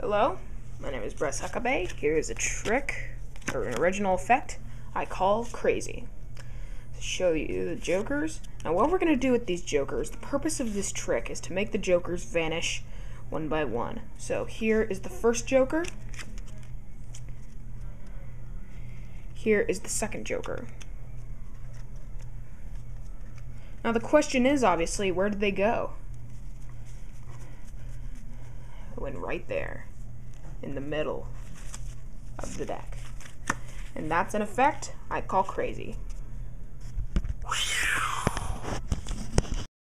Hello, my name is Bryce Huckabay. Here is a trick, or an original effect, I call crazy. To show you the jokers. Now what we're going to do with these jokers, the purpose of this trick is to make the jokers vanish one by one. So here is the first joker. Here is the second joker. Now the question is, obviously, where did they go? It went right there, in the middle of the deck. And that's an effect I call crazy.